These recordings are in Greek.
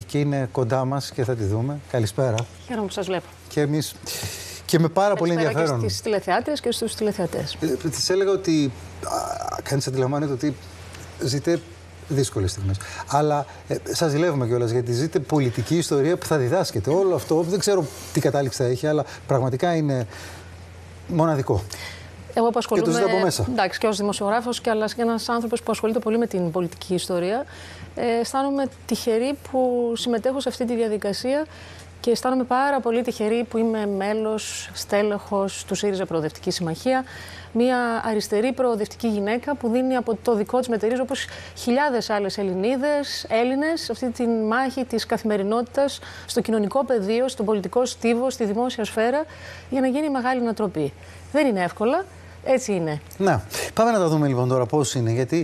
και είναι κοντά μας και θα τη δούμε. Καλησπέρα. Χαίρομαι που σας βλέπω. Και εμείς. Και με πάρα πολύ ενδιαφέρον. Και στις τηλεθεάτριες και στους τηλεθεατές. Της έλεγα ότι κανείς αντιλαμβάνεται ότι ζείτε δύσκολες στιγμές. Αλλά σας ζηλεύουμε κιόλας, γιατί ζείτε πολιτική ιστορία που θα διδάσκεται. Όλο αυτό δεν ξέρω τι κατάληξη θα έχει, αλλά πραγματικά είναι μοναδικό. Εγώ που ασχολούμαι, και το ζείτε από μέσα. Εντάξει, και ως δημοσιογράφος και ένας άνθρωπος που ασχολείται πολύ με την πολιτική ιστορία, αισθάνομαι τυχερή που συμμετέχω σε αυτή τη διαδικασία και αισθάνομαι πάρα πολύ τυχερή που είμαι μέλος, στέλεχος του ΣΥΡΙΖΑ Προοδευτική Συμμαχία. Μια αριστερή προοδευτική γυναίκα που δίνει από το δικό της μετερίζει, όπως χιλιάδες άλλες Ελληνίδες, Έλληνες, αυτή τη μάχη της καθημερινότητας στο κοινωνικό πεδίο, στον πολιτικό στίβο, στη δημόσια σφαίρα, για να γίνει μεγάλη ανατροπή. Δεν είναι εύκολα. Έτσι είναι. Να, πάμε να τα δούμε λοιπόν τώρα πώς είναι, γιατί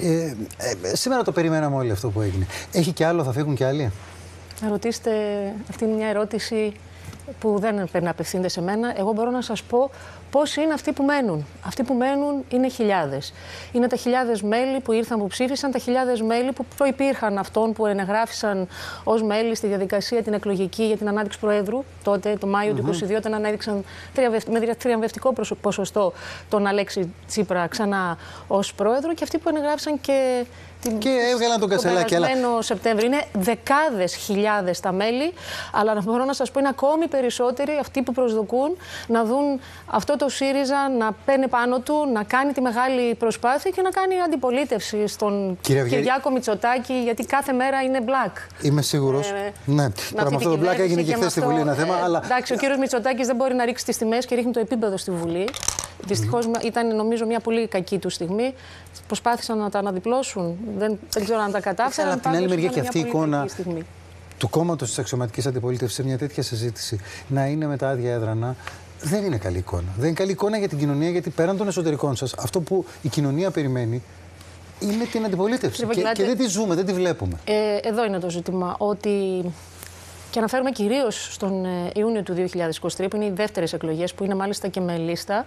σήμερα το περιμέναμε όλοι αυτό που έγινε. Έχει κι άλλο, θα φύγουν κι άλλοι? Να ρωτήσετε, αυτή είναι μια ερώτηση που δεν πρέπει να απευθύνεται σε μένα. Εγώ μπορώ να σας πω πώς είναι αυτοί που μένουν. Αυτοί που μένουν είναι χιλιάδες. Είναι τα χιλιάδες μέλη που ήρθαν, που ψήφισαν, τα χιλιάδες μέλη που προϋπήρχαν αυτών που ενεγράφησαν ως μέλη στη διαδικασία την εκλογική για την ανάδειξη Προέδρου. Τότε, το Μάιο του 2022, όταν ανέδειξαν με θριαμβευτικό ποσοστό τον Αλέξη Τσίπρα ξανά ως Πρόεδρο, και αυτοί που ενεγράφησαν και έβγαλαν τον Κασελάκη. Το περασμένο Σεπτέμβριο. Είναι δεκάδες χιλιάδες τα μέλη, αλλά μπορώ να σας πω είναι ακόμη περισσότεροι αυτοί που προσδοκούν να δουν αυτό το ΣΥΡΙΖΑ να παίρνει πάνω του, να κάνει τη μεγάλη προσπάθεια και να κάνει αντιπολίτευση στον Κυριάκο Μητσοτάκη, γιατί κάθε μέρα είναι black. Είμαι σίγουρος. Ναι. Τώρα με αυτό το black έγινε και χθες στη Βουλή ένα θέμα. Αλλά... Εντάξει, ο κύριος Μητσοτάκης δεν μπορεί να ρίξει τις τιμές και ρίχνει το επίπεδο στη Βουλή. Δυστυχώς ήταν, νομίζω, μια πολύ κακή του στιγμή. Προσπάθησαν να τα αναδιπλώσουν. Δεν ξέρω αν τα κατάφεραν. Αλλά από την άλλη μεριά και αυτή η εικόνα του κόμματος της αξιωματικής αντιπολίτευσης σε μια τέτοια συζήτηση να είναι με τα άδεια έδρανα, δεν είναι καλή εικόνα. Δεν είναι καλή εικόνα για την κοινωνία, γιατί πέραν των εσωτερικών σας, αυτό που η κοινωνία περιμένει είναι την αντιπολίτευση. Και δεν τη ζούμε, δεν τη βλέπουμε. Εδώ είναι το ζήτημα. Ότι. Και αναφέρομαι κυρίως στον Ιούνιο του 2023, που είναι οι δεύτερες εκλογές, που είναι μάλιστα και με λίστα.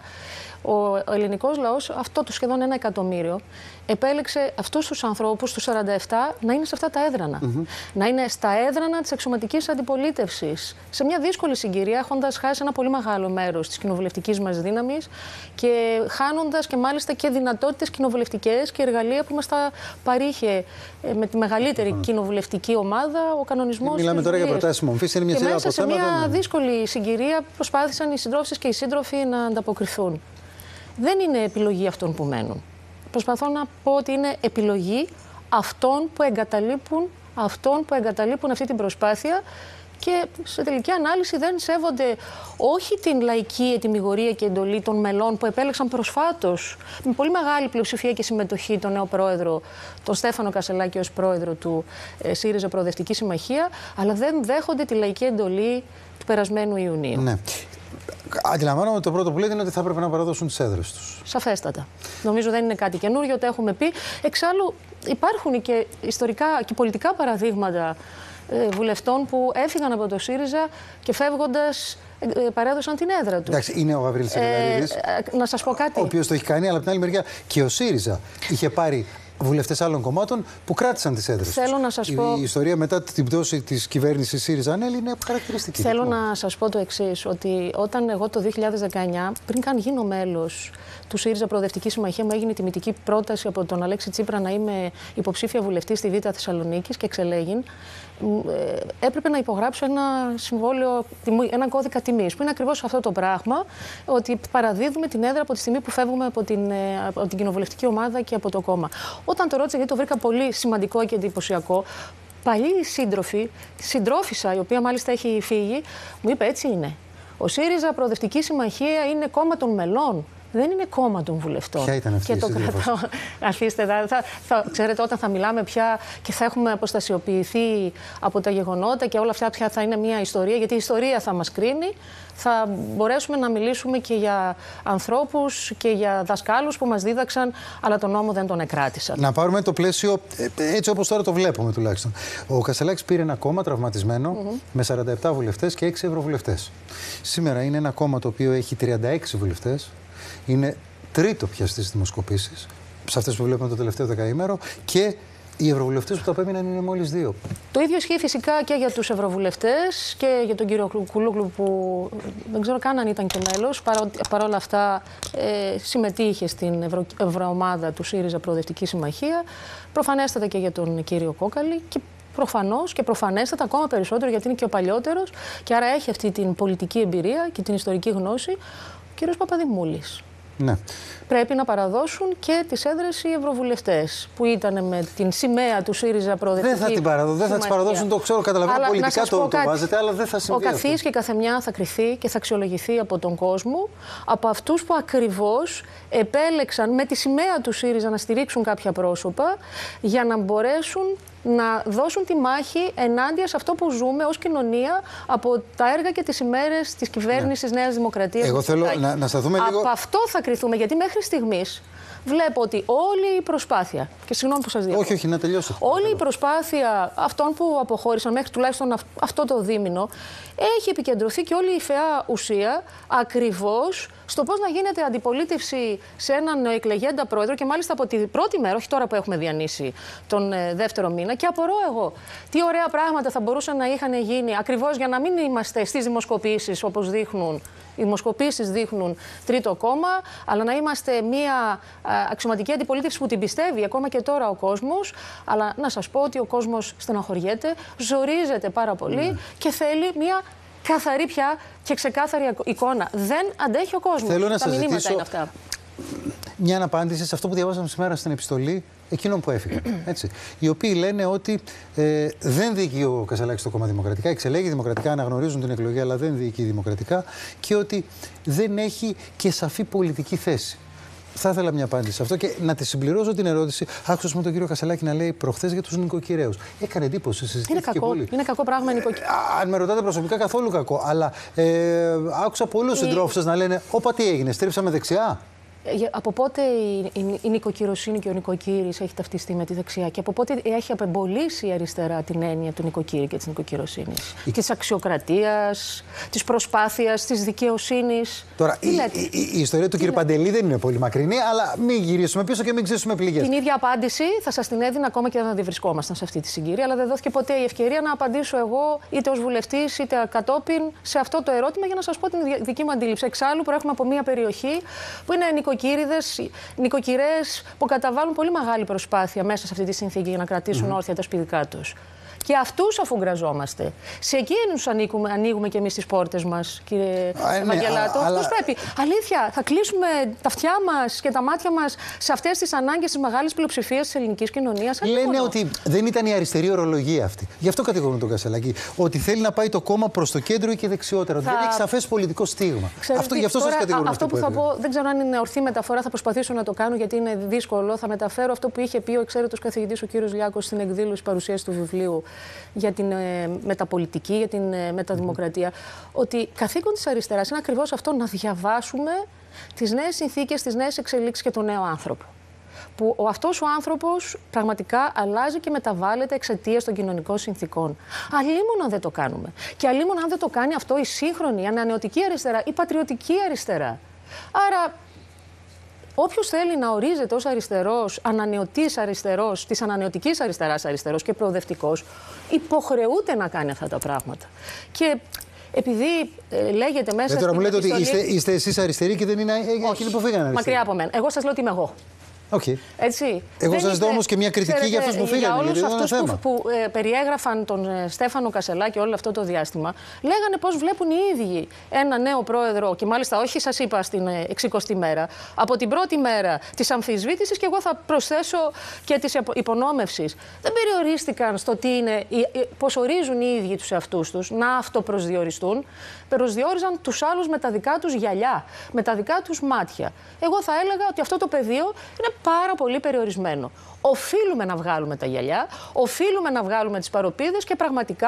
Ο ελληνικός λαός, αυτό το σχεδόν 1 εκατομμύριο, επέλεξε αυτούς τους ανθρώπους, τους 47, να είναι σε αυτά τα έδρανα. Να είναι στα έδρανα της αξιωματικής αντιπολίτευσης. Σε μια δύσκολη συγκυρία, έχοντας χάσει ένα πολύ μεγάλο μέρος της κοινοβουλευτικής μας δύναμης και χάνοντας και μάλιστα και δυνατότητες κοινοβουλευτικές και εργαλεία που μας τα παρήχε με τη μεγαλύτερη κοινοβουλευτική ομάδα ο κανονισμός. Μιλάμε τώρα για προτάσεις μομφής, είναι μια σειρά από θέματα. Και μέσα σε μια δύσκολη συγκυρία προσπάθησαν οι συντρόφισσες και οι σύντροφοι να ανταποκριθούν. Δεν είναι επιλογή αυτών που μένουν. Προσπαθώ να πω ότι είναι επιλογή αυτών που εγκαταλείπουν αυτή την προσπάθεια και σε τελική ανάλυση δεν σέβονται όχι την λαϊκή ετυμηγορία και εντολή των μελών που επέλεξαν προσφάτως με πολύ μεγάλη πλειοψηφία και συμμετοχή τον νέο πρόεδρο, τον Στέφανο Κασελάκη, ως πρόεδρο του ΣΥΡΙΖΑ Προοδευτική Συμμαχία, αλλά δεν δέχονται τη λαϊκή εντολή του περασμένου Ιουνίου. Ναι. Αντιλαμβάνομαι ότι το πρώτο που λέτε είναι ότι θα έπρεπε να παραδώσουν τις έδρες τους. Σαφέστατα. Νομίζω δεν είναι κάτι καινούριο, το έχουμε πει. Εξάλλου, υπάρχουν και ιστορικά και πολιτικά παραδείγματα βουλευτών που έφυγαν από το ΣΥΡΙΖΑ και φεύγοντας παρέδωσαν την έδρα του. Εντάξει, είναι ο Γαβρίλης Σακελαρίδης. Να σας πω κάτι. Ο οποίος το έχει κάνει, αλλά από την άλλη μεριά και ο ΣΥΡΙΖΑ είχε πάρει βουλευτές άλλων κομμάτων που κράτησαν τις έδρες. Θέλω να σας πω... Η ιστορία μετά την πτώση της κυβέρνησης ΣΥΡΙΖΑ-ΑΝΕΛ είναι χαρακτηριστική. Θέλω να σας πω το εξής, ότι όταν εγώ το 2019, πριν καν γίνω μέλος του ΣΥΡΙΖΑ Προοδευτική Συμμαχία, μου έγινε η τιμητική πρόταση από τον Αλέξη Τσίπρα να είμαι υποψήφια βουλευτή στη Β' Θεσσαλονίκης και εξελέγην. Έπρεπε να υπογράψω ένα συμβόλαιο, ένα κώδικα τιμής, που είναι ακριβώς αυτό το πράγμα, ότι παραδίδουμε την έδρα από τη στιγμή που φεύγουμε από την κοινοβουλευτική ομάδα και από το κόμμα. Όταν το ρώτησα, γιατί το βρήκα πολύ σημαντικό και εντυπωσιακό, παλιοί σύντροφοι, συντρόφισσα, η οποία μάλιστα έχει φύγει, μου είπε: έτσι είναι. Ο ΣΥΡΙΖΑ Προοδευτική Συμμαχία είναι κόμμα των μελών. Δεν είναι κόμμα των βουλευτών. Ποια ήταν αυτή η κρατάω. Αφήστε, ξέρετε, όταν θα μιλάμε πια και θα έχουμε αποστασιοποιηθεί από τα γεγονότα και όλα αυτά πια θα είναι μια ιστορία, γιατί η ιστορία θα μας κρίνει, θα μπορέσουμε να μιλήσουμε και για ανθρώπους και για δασκάλους που μας δίδαξαν, αλλά τον νόμο δεν τον εκράτησαν. Να πάρουμε το πλαίσιο έτσι όπως τώρα το βλέπουμε τουλάχιστον. Ο Κασελάκης πήρε ένα κόμμα τραυματισμένο με 47 βουλευτές και 6 ευρωβουλευτές. Σήμερα είναι ένα κόμμα το οποίο έχει 36 βουλευτές. Είναι τρίτο πια στις δημοσκοπήσεις, σε αυτές που βλέπουμε το τελευταίο δεκαήμερο, και Οι ευρωβουλευτές που τα απέμειναν είναι μόλις 2. Το ίδιο ισχύει φυσικά και για τους ευρωβουλευτές και για τον κύριο Κουλούγλου, που δεν ξέρω καν αν ήταν και μέλος. Παρόλα αυτά συμμετείχε στην ευρωομάδα του ΣΥΡΙΖΑ Προοδευτική Συμμαχία. Προφανέστατα και για τον κύριο Κόκαλη. Και προφανώς και προφανέστατα ακόμα περισσότερο, γιατί είναι και ο παλιότερος και άρα έχει αυτή την πολιτική εμπειρία και την ιστορική γνώση, ο κύριος Παπαδημούλης. Ναι. Πρέπει να παραδώσουν και τις έδρες οι ευρωβουλευτές που ήταν με την σημαία του ΣΥΡΙΖΑ Προοδευτική. Δεν θα τις παραδώσουν, το ξέρω, καταλαβαίνω. Αλλά πολιτικά το βάζετε, αλλά δεν θα συμβεί. Ο καθής και καθεμιά θα κριθεί και θα αξιολογηθεί από τον κόσμο, από αυτούς που ακριβώς επέλεξαν με τη σημαία του ΣΥΡΙΖΑ να στηρίξουν κάποια πρόσωπα για να μπορέσουν να δώσουν τη μάχη ενάντια σε αυτό που ζούμε ως κοινωνία από τα έργα και τις ημέρες της κυβέρνησης Νέας Δημοκρατίας. Εγώ θέλω να σταθούμε λίγο. Από αυτό θα κριθούμε, γιατί μέχρι στιγμής βλέπω ότι όλη η προσπάθεια. Και συγγνώμη που σας διακόπτω. Όχι, να τελειώσω. Όλη η προσπάθεια αυτών που αποχώρησαν μέχρι τουλάχιστον αυτό το δίμηνο έχει επικεντρωθεί και όλη η φαιά ουσία ακριβώς στο πώς να γίνεται αντιπολίτευση σε έναν εκλεγέντα πρόεδρο και μάλιστα από την πρώτη μέρα, όχι τώρα που έχουμε διανύσει τον δεύτερο μήνα. Και απορώ εγώ τι ωραία πράγματα θα μπορούσαν να είχαν γίνει ακριβώς για να μην είμαστε στις δημοσκοπήσεις όπως δείχνουν. Οι δημοσκοπήσεις δείχνουν τρίτο κόμμα, αλλά να είμαστε μια αξιωματική αντιπολίτευση που την πιστεύει ακόμα και τώρα ο κόσμος. Αλλά να σας πω ότι ο κόσμος στεναχωριέται, ζορίζεται πάρα πολύ και θέλει μια καθαρή πια και ξεκάθαρη εικόνα. Δεν αντέχει ο κόσμος. Θέλω να Τα σας μηνύματα ζητήσω είναι αυτά. Μια αναπάντηση σε αυτό που διαβάσαμε σήμερα στην επιστολή εκείνων που έφυγαν. Έτσι. Οι οποίοι λένε ότι δεν διοικεί ο Κασελάκης το κόμμα δημοκρατικά, εξελέγει δημοκρατικά, αναγνωρίζουν την εκλογή, αλλά δεν διοικεί δημοκρατικά και ότι δεν έχει και σαφή πολιτική θέση. Θα ήθελα μια απάντηση σε αυτό και να τη συμπληρώσω την ερώτηση. Άκουσα με τον κύριο Κασελάκη να λέει προχθές για τους νοικοκυρέους. Έκανε εντύπωση, συζητήθηκε πολύ. Είναι κακό πράγμα νοικοκυρέοι. Αν με ρωτάτε προσωπικά, καθόλου κακό. Αλλά άκουσα πολλούς συντρόφους σας να λένε: όπα, τι έγινε, στρίψαμε δεξιά. Από πότε η νοικοκυροσύνη και ο νοικοκύρης έχει ταυτιστεί με τη δεξιά και από πότε έχει απεμπολίσει η αριστερά την έννοια του νοικοκύρη και της νοικοκυροσύνης, της αξιοκρατίας, της προσπάθειας, της δικαιοσύνης. Τώρα, η ιστορία του κ. Παντελή δεν είναι πολύ μακρινή, αλλά μην γυρίσουμε πίσω και μην ξέσουμε πληγές. Την ίδια απάντηση θα σας την έδινα ακόμα και αν δεν βρισκόμασταν σε αυτή τη συγκυρία, αλλά δεν δόθηκε ποτέ η ευκαιρία να απαντήσω εγώ, είτε ως βουλευτής είτε κατόπιν, σε αυτό το ερώτημα για να σας πω την δική μου αντίληψη. Εξάλλου, προέρχομαι από μια περιοχή που είναι νοικοκυρές που καταβάλουν πολύ μεγάλη προσπάθεια μέσα σε αυτή τη συνθήκη για να κρατήσουν όρθια τα σπιτικά τους. Και αυτούς αφουγκραζόμαστε. Σε εκείνους ανοίγουμε και εμείς τις πόρτες μας, κύριε Ευαγγελάτο. Αυτούς πρέπει. Αλήθεια, θα κλείσουμε τα αυτιά μας και τα μάτια μας σε αυτές τις ανάγκες της μεγάλης πλειοψηφίας της ελληνικής κοινωνίας. Λένε ότι δεν ήταν η αριστερή ορολογία αυτή. Γι' αυτό κατηγορούν τον Κασελάκη. Ότι θέλει να πάει το κόμμα προς το κέντρο ή και δεξιότερα. Ότι δεν έχει σαφές πολιτικό στίγμα. Γι' αυτό σας κατηγορούν. Αυτό που θα πω, δεν ξέρω αν είναι ορθή μεταφορά, θα προσπαθήσω να το κάνω γιατί είναι δύσκολο. Θα μεταφέρω αυτό που είχε πει ο εξαίρετος καθηγητής ο κύριος Λιάκος στην εκδήλωση παρουσίαση του βιβλίου για την μεταπολιτική, για την μεταδημοκρατία, ότι καθήκον της αριστεράς είναι ακριβώς αυτό, να διαβάσουμε τις νέες συνθήκες, τις νέες εξελίξεις και τον νέο άνθρωπο. Που αυτός ο άνθρωπος πραγματικά αλλάζει και μεταβάλλεται εξαιτίας των κοινωνικών συνθήκων. Αλλήμον αν δεν το κάνουμε. Και αλλήμον αν δεν το κάνει αυτό η σύγχρονη, η ανανεωτική αριστερά, η πατριωτική αριστερά. Άρα, όποιος θέλει να ορίζεται ως αριστερός, ανανεωτής αριστερός, της ανανεωτικής αριστεράς αριστερός και προοδευτικός, υποχρεούται να κάνει αυτά τα πράγματα. Και επειδή λέγεται μέσα. Τώρα μου λέτε ότι είστε εσείς αριστεροί και δεν είναι εκείνοι που φύγανε αριστεροί. Μακριά από μένα. Εγώ σας λέω ότι είμαι εγώ. Okay. Έτσι. Εγώ σας δω όμως και μια κριτική για αυτούς που φύγανε. Για όλους αυτούς που περιέγραφαν τον Στέφανο Κασελάκη όλο αυτό το διάστημα, λέγανε πώς βλέπουν οι ίδιοι ένα νέο πρόεδρο, και μάλιστα όχι σας είπα στην 60η μέρα, από την πρώτη μέρα της αμφισβήτησης και εγώ θα προσθέσω και της υπονόμευσης. Δεν περιορίστηκαν στο τι είναι, πώς ορίζουν οι ίδιοι τους εαυτούς τους, να αυτοπροσδιοριστούν. Προσδιορίζαν τους άλλους με τα δικά τους γυαλιά, με τα δικά τους μάτια. Εγώ θα έλεγα ότι αυτό το πεδίο είναι πάρα πολύ περιορισμένο. Οφείλουμε να βγάλουμε τα γυαλιά, οφείλουμε να βγάλουμε τις παροπίδες και πραγματικά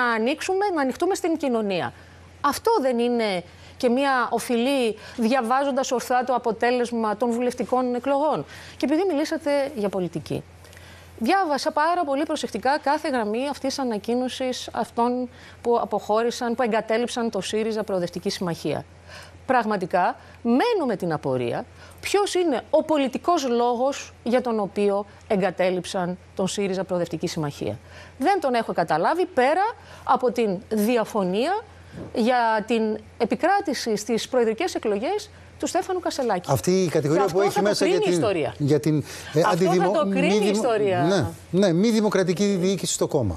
να ανοιχτούμε στην κοινωνία. Αυτό δεν είναι και μια οφειλή διαβάζοντας ορθά το αποτέλεσμα των βουλευτικών εκλογών? Και επειδή μιλήσατε για πολιτική, διάβασα πάρα πολύ προσεκτικά κάθε γραμμή αυτής της ανακοίνωσης αυτών που αποχώρησαν, που εγκατέλειψαν το ΣΥΡΙΖΑ Προοδευτική Συμμαχία. πραγματικά μένω με την απορία ποιος είναι ο πολιτικός λόγος για τον οποίο εγκατέλειψαν τον ΣΥΡΙΖΑ Προοδευτική Συμμαχία. Δεν τον έχω καταλάβει πέρα από την διαφωνία για την επικράτηση στις προεδρικές εκλογές του Στέφανου Κασσελάκη. Αυτή η κατηγορία που έχει μέσα για την αυτό θα το κρίνει η ιστορία. Ναι, μη δημοκρατική διοίκηση στο κόμμα.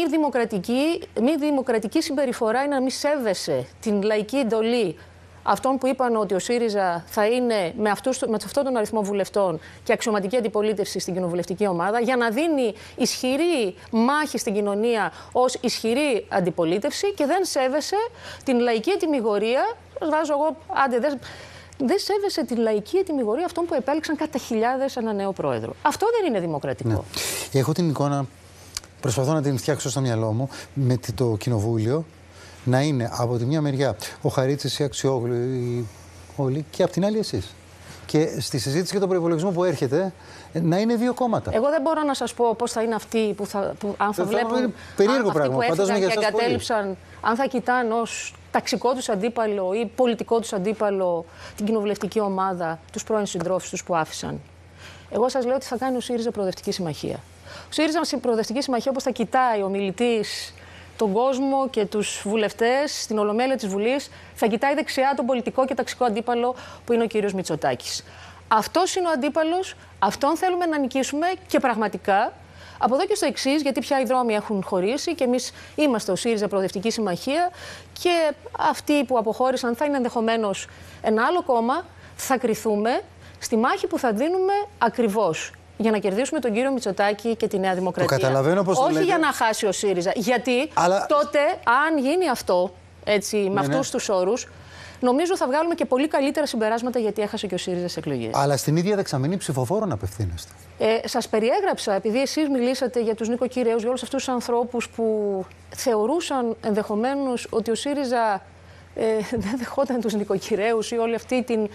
Μη δημοκρατική συμπεριφορά είναι να μην σέβεσαι την λαϊκή εντολή αυτών που είπαν ότι ο ΣΥΡΙΖΑ θα είναι με αυτόν τον αριθμό βουλευτών και αξιωματική αντιπολίτευση στην κοινοβουλευτική ομάδα, για να δίνει ισχυρή μάχη στην κοινωνία ως ισχυρή αντιπολίτευση, και δεν σέβεσαι την λαϊκή ετυμηγορία. Βάζω εγώ, δεν σέβεσαι την λαϊκή ετυμηγορία αυτών που επέλεξαν κατά χιλιάδες ένα νέο πρόεδρο. Αυτό δεν είναι δημοκρατικό. Ναι. Έχω την εικόνα, προσπαθώ να την φτιάξω στο μυαλό μου, με το κοινοβούλιο να είναι από τη μια μεριά ο Χαρίτσης, η Αξιόγλου, όλοι, και από την άλλη εσείς. Και στη συζήτηση για τον προϋπολογισμό που έρχεται, να είναι δύο κόμματα. Εγώ δεν μπορώ να σας πω πώς θα είναι αυτοί αν θα βλέπουν. Περίεργο πράγμα. Που έφυγαν και εγκατέλειψαν, αν θα κοιτάνε ως ταξικό τους αντίπαλο ή πολιτικό τους αντίπαλο την κοινοβουλευτική ομάδα, τους πρώην συντρόφους τους που άφησαν. Εγώ σας λέω ότι θα κάνει ο ΣΥΡΙΖΑ Προοδευτική Συμμαχία. Ο ΣΥΡΙΖΑ Προοδευτική Συμμαχία, όπως θα κοιτάει ο μιλητής τον κόσμο και τους βουλευτές στην Ολομέλεια της Βουλής, θα κοιτάει δεξιά τον πολιτικό και ταξικό αντίπαλο που είναι ο κύριος Μητσοτάκης. Αυτός είναι ο αντίπαλος, αυτόν θέλουμε να νικήσουμε, και πραγματικά από εδώ και στο εξής, γιατί πια οι δρόμοι έχουν χωρίσει και εμείς είμαστε ο ΣΥΡΙΖΑ Προοδευτική Συμμαχία, και αυτοί που αποχώρησαν θα είναι ενδεχομένως ένα άλλο κόμμα, θα κριθούμε στη μάχη που θα δίνουμε ακριβώς για να κερδίσουμε τον κύριο Μητσοτάκη και τη Νέα Δημοκρατία. Το καταλαβαίνω πώς το λέτε. Όχι για να χάσει ο ΣΥΡΙΖΑ. Γιατί τότε, αν γίνει αυτό, έτσι, με αυτούς τους όρους, νομίζω θα βγάλουμε και πολύ καλύτερα συμπεράσματα, γιατί έχασε και ο ΣΥΡΙΖΑ στις εκλογές. Αλλά στην ίδια δεξαμενή ψηφοφόρων απευθύνεστε. Σας περιέγραψα, επειδή εσείς μιλήσατε για τους νοικοκυρέους, για όλους αυτούς τους ανθρώπους που θεωρούσαν ενδεχομένως ότι ο ΣΥΡΙΖΑ δεν δεχόταν τους νοικοκυρέους ή όλη αυτή την.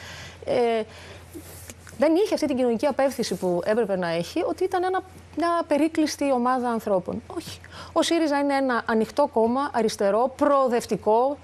Δεν είχε αυτή την κοινωνική απεύθυνση που έπρεπε να έχει, ότι ήταν μια περίκλειστη ομάδα ανθρώπων. Όχι. Ο ΣΥΡΙΖΑ είναι ένα ανοιχτό κόμμα, αριστερό, προοδευτικό,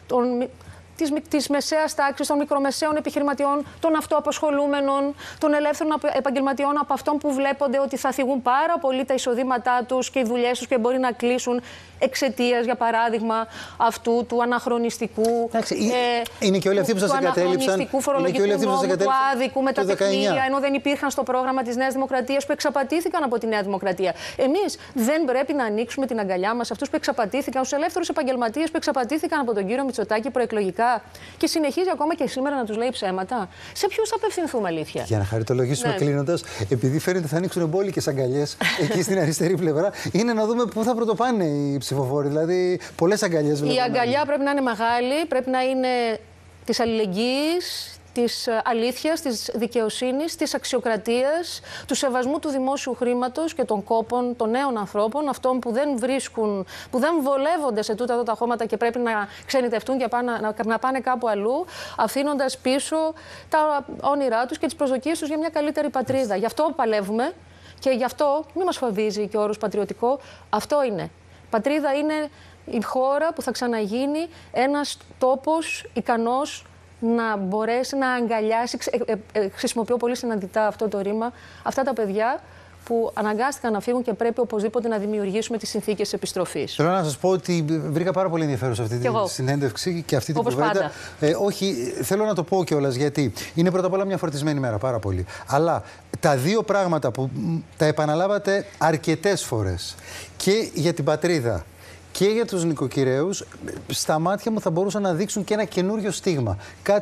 της μεσαίας τάξης, των μικρομεσαίων επιχειρηματιών, των αυτοαπασχολούμενων, των ελεύθερων επαγγελματιών, από αυτών που βλέπονται ότι θα θυγούν πάρα πολύ τα εισοδήματά τους και οι δουλειές τους και μπορεί να κλείσουν εξαιτίας, για παράδειγμα, αυτού του αναχρονιστικού. Είναι και όλοι αυτοί που σας εγκατέλειψαν. Του φορολογικού νόμου, του άδικου με τα τεκμήρια, ενώ δεν υπήρχαν στο πρόγραμμα της Νέας Δημοκρατίας, που εξαπατήθηκαν από τη Νέα Δημοκρατία. Εμείς δεν πρέπει να ανοίξουμε την αγκαλιά μας σε αυτούς που εξαπατήθηκαν, στους ελεύθερους επαγγελματίες που εξαπατήθηκαν από τον κύριο Μητσοτάκη προεκλογικά, και συνεχίζει ακόμα και σήμερα να τους λέει ψέματα. Σε ποιους θα απευθυνθούμε, αλήθεια? Για να χαριτολογήσουμε κλείνοντας, επειδή φαίνεται θα ανοίξουν μπόλικες αγκαλιές εκεί στην αριστερή πλευρά, είναι να δούμε πού θα πρωτοπάνε οι ψηφοφόροι. Δηλαδή, πολλές αγκαλιές βλέπουμε. Η αγκαλιά πρέπει να είναι μεγάλη, πρέπει να είναι της αλληλεγγύης, της αλήθειας, της δικαιοσύνης, της αξιοκρατίας, του σεβασμού του δημόσιου χρήματος και των κόπων των νέων ανθρώπων, αυτών που δεν βρίσκουν, που δεν βολεύονται σε τούτα εδώ τα χώματα και πρέπει να ξενιτευτούν και να πάνε κάπου αλλού, αφήνοντας πίσω τα όνειρά τους και τις προσδοκίες τους για μια καλύτερη πατρίδα. Γι' αυτό παλεύουμε και γι' αυτό μην μας φοβίζει και ο όρος πατριωτικό. Αυτό είναι. Πατρίδα είναι η χώρα που θα ξαναγίνει ένας τόπος ικανός να μπορέσει να αγκαλιάσει, χρησιμοποιώ πολύ συναντητά αυτό το ρήμα, αυτά τα παιδιά που αναγκάστηκαν να φύγουν και πρέπει οπωσδήποτε να δημιουργήσουμε τις συνθήκες επιστροφής. Θέλω να σας πω ότι βρήκα πάρα πολύ ενδιαφέρουσα αυτή τη συνέντευξη και αυτή την κουβέντα. Όχι, θέλω να το πω κιόλας, γιατί είναι πρώτα απ' όλα μια φορτισμένη μέρα, πάρα πολύ. Αλλά τα δύο πράγματα που τα επαναλάβατε αρκετές φορές, και για την πατρίδα και για τους νοικοκυρέους, στα μάτια μου θα μπορούσαν να δείξουν και ένα καινούριο στίγμα.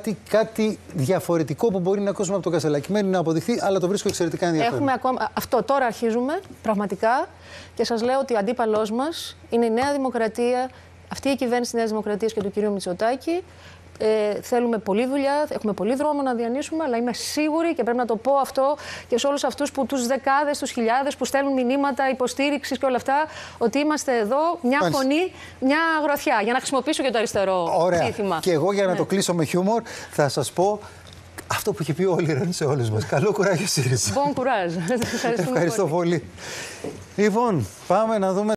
Κάτι διαφορετικό που μπορεί να ακούσουμε από τον Κασσελάκη. Μένει να αποδειχθεί, αλλά το βρίσκω εξαιρετικά ενδιαφέρον. Έχουμε ακόμα. Αυτό τώρα αρχίζουμε πραγματικά, και σας λέω ότι ο αντίπαλός μας είναι η Νέα Δημοκρατία, αυτή η κυβέρνηση της Νέας Δημοκρατίας και του κ. Μητσοτάκη. Θέλουμε πολλή δουλειά, έχουμε πολύ δρόμο να διανύσουμε, αλλά είμαι σίγουρη, και πρέπει να το πω αυτό και σε όλους αυτούς που, τους δεκάδες, τους χιλιάδες που στέλνουν μηνύματα υποστήριξης και όλα αυτά, ότι είμαστε εδώ μια φωνή, μια γροθιά, για να χρησιμοποιήσω και το αριστερό σύνθημα. Και εγώ, για να το κλείσω με χιούμορ, θα σας πω αυτό που είχε πει ο Όλιραν σε όλους μας. Καλό κουράγιο, ΣΥΡΙΖΑ. Bon courage. Ευχαριστώ πολύ. Λοιπόν, πάμε να δούμε.